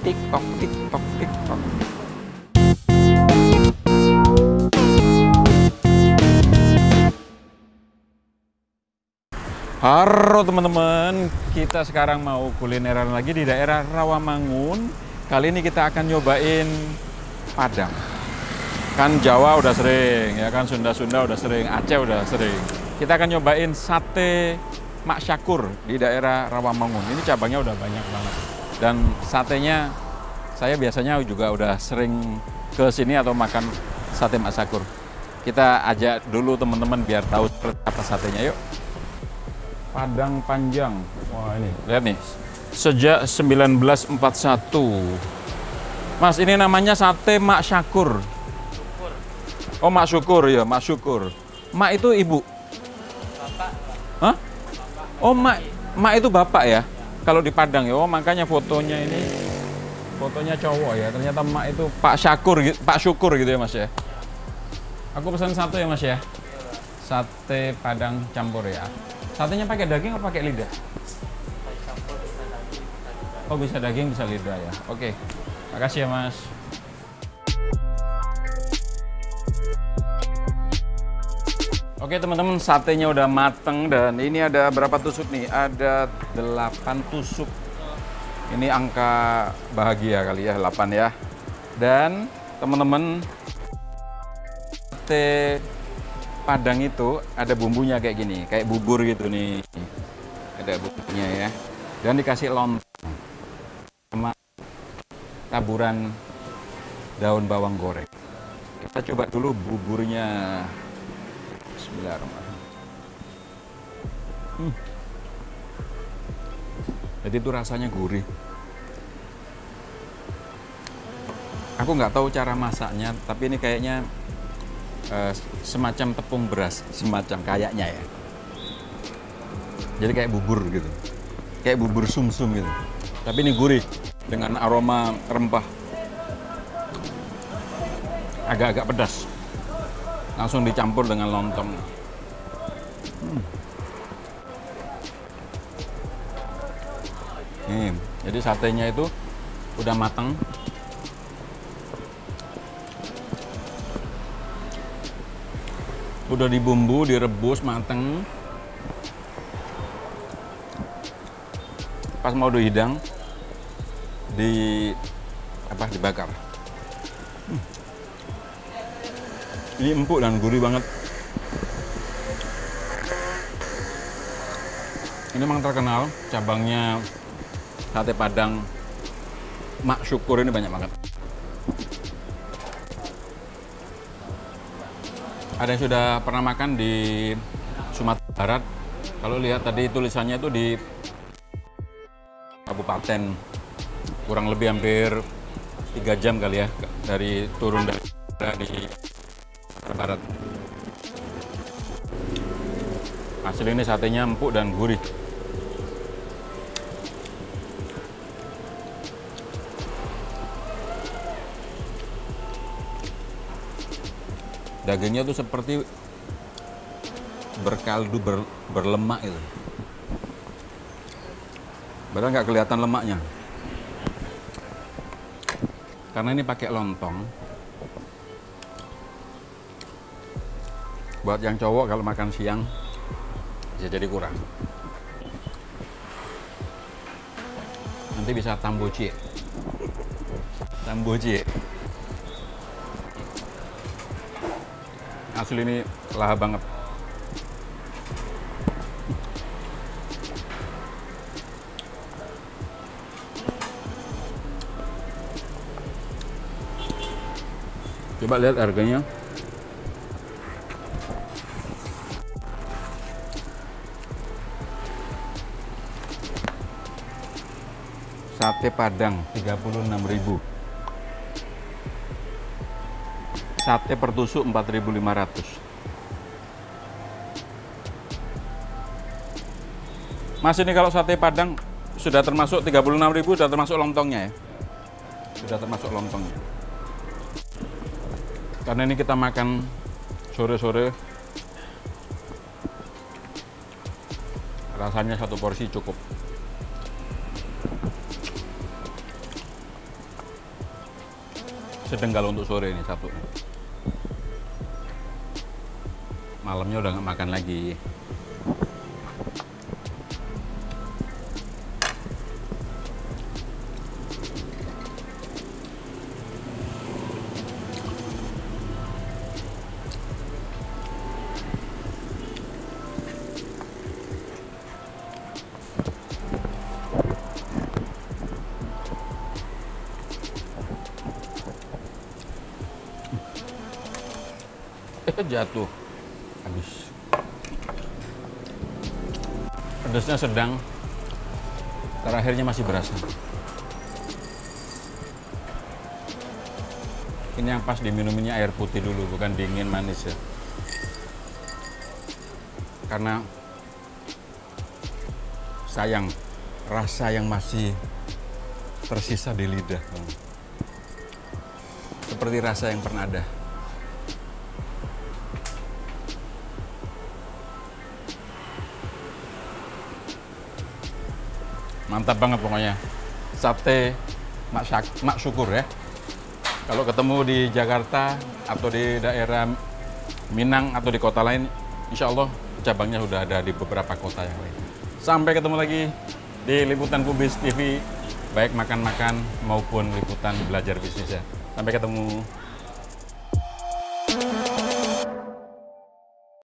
TikTok, TikTok, TikTok. Halo teman-teman, kita sekarang mau kulineran lagi di daerah Rawamangun. Kali ini kita akan nyobain Padang. Kan Jawa udah sering, ya kan Sunda-Sunda udah sering, Aceh udah sering. Kita akan nyobain sate Mak Syakur di daerah Rawamangun. Ini cabangnya udah banyak banget. Dan satenya saya biasanya juga udah sering ke sini atau makan sate Mak Syakur. Kita ajak dulu teman-teman biar tahu seperti apa satenya, yuk. Padang panjang. Wah, ini lihat nih. Sejak 1941. Mas, ini namanya sate Mak Syakur. Oh, Mak Syukur ya, Mak Syukur. Mak itu ibu. Bapak. Hah? Oh, Mak itu bapak ya. Kalau di Padang ya. Oh, makanya fotonya ini fotonya cowok ya. Ternyata Mak itu Pak Syakur, Pak Syukur gitu ya, Mas ya. Aku pesan satu ya, Mas ya. Sate Padang campur ya. Satenya pakai daging atau pakai lidah? Oh, bisa daging, bisa lidah ya. Oke, makasih ya Mas. Oke teman-teman, satenya udah mateng dan ini ada berapa tusuk nih? Ada 8 tusuk. Ini angka bahagia kali ya, 8 ya. Dan teman-teman, sate Padang itu ada bumbunya kayak gini, kayak bubur gitu nih. Ada bumbunya ya. Dan dikasih lontong sama taburan daun bawang goreng. Kita coba dulu buburnya. Bismillahirrahmanirrahim. Jadi itu rasanya gurih. Aku nggak tahu cara masaknya, tapi ini kayaknya semacam tepung beras, semacam kayaknya ya. Jadi kayak bubur gitu, kayak bubur sumsum gitu. Tapi ini gurih dengan aroma rempah, agak-agak pedas. Langsung dicampur dengan lontong. Nih, jadi satenya itu udah matang. Udah dibumbu, direbus mateng. Pas mau dihidang, dibakar. Ini empuk dan gurih banget. Ini memang terkenal, cabangnya sate Padang Mak Syukur ini banyak banget. Ada yang sudah pernah makan di Sumatera Barat. Kalau lihat tadi tulisannya itu di kabupaten, kurang lebih hampir 3 jam kali ya dari turun dari di Barat. Hasil ini satenya empuk dan gurih. Dagingnya tuh seperti berkaldu, berlemak itu. Padahal nggak kelihatan lemaknya. Karena ini pakai lontong. Buat yang cowok kalau makan siang bisa jadi kurang. Nanti bisa tamboci. Tamboci. Asli ini lahap banget. Coba lihat harganya. Sate Padang 36.000. Sate per tusuk 4.500. Mas, ini kalau sate Padang sudah termasuk 36.000, sudah termasuk lontongnya ya? Sudah termasuk lontongnya. Karena ini kita makan sore-sore, rasanya satu porsi cukup. sedang kalau untuk sore ini satu. Malamnya udah nggak makan lagi. Jatuh habis. Pedasnya sedang, terakhirnya masih berasa. Ini yang pas diminuminya air putih dulu, bukan dingin manis ya, karena sayang rasa yang masih tersisa di lidah, seperti rasa yang pernah ada. Mantap banget pokoknya. Sate Mak Syukur ya. Kalau ketemu di Jakarta atau di daerah Minang atau di kota lain, insya Allah cabangnya sudah ada di beberapa kota yang lain. Sampai ketemu lagi di Liputan Kubis TV, baik makan-makan maupun liputan belajar bisnis ya. Sampai ketemu.